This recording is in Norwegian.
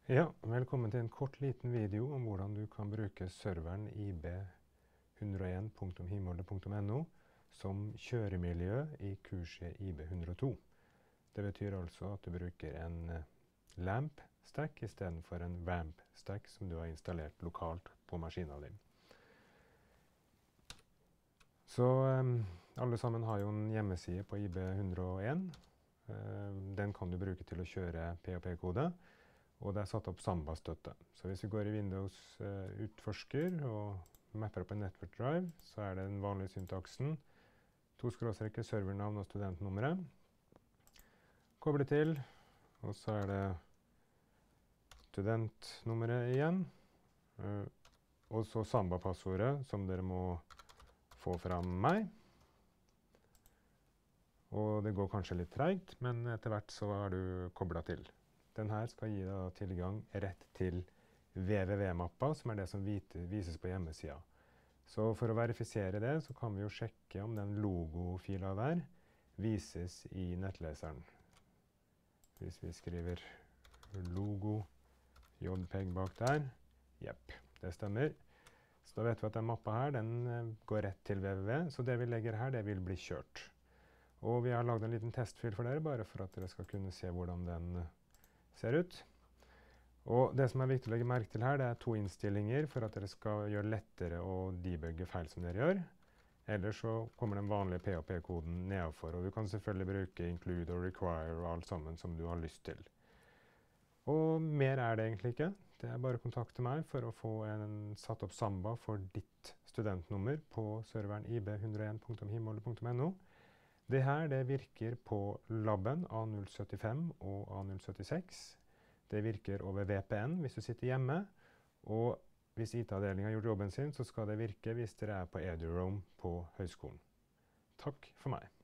Ja, velkommen til en kort liten video om hvordan du kan bruke serveren ib101.himålet.no som kjøremiljø i kurset IB102. Det betyr altså at du bruker en LAMP-stack i stedet for en VAMP-stack som du har installert lokalt på maskinen din. Så alle sammen har jo en hjemmeside på IB101. Den kan du bruke til å kjøre PHP-kode. Og det er satt opp Samba-støtte. Så hvis vi går i Windows utforsker og mapper opp en network drive, så er det den vanlige syntaksen. 2/, servernavn og studentnummeret. Koble til, og så er det studentnummeret igjen. Og så Samba-passordet som dere må få fra meg. Og det går kanskje litt tregt, men etter hvert så er du koblet til. Den her skal gi deg tilgang rett til www-mappa, som er det som vises på hjemmesida. Så for å verifisere det, så kan vi jo sjekke om den logofila der vises i nettleseren. Hvis vi skriver logo, jpeg bak der, jepp, det stemmer. Så da vet vi at den mappa her, den går rett til www, så det vi legger her, det vil bli kjørt. Og vi har laget en liten testfil for dere, bare for at dere skal kunne se hvordan den ser ut. Og det som er viktig å legge merke til her, det er 2 innstillinger for at dere skal gjøre lettere å debugge feil som dere gjør. Ellers så kommer den vanlige PHP-koden nedenfor, og du kan selvfølgelig bruke include og require og alt sammen som du har lyst til. Og mer er det egentlig ikke. Det er bare å kontakte meg for å få satt opp Samba for ditt studentnummer på serveren ib101.himålet.no. Det her det virker på labben A075 og A076. Det virker over VPN hvis du sitter hjemme. Og hvis IT-avdelingen har gjort jobben sin, så skal det virke hvis dere er på EduRoam på høyskolen. Takk for meg.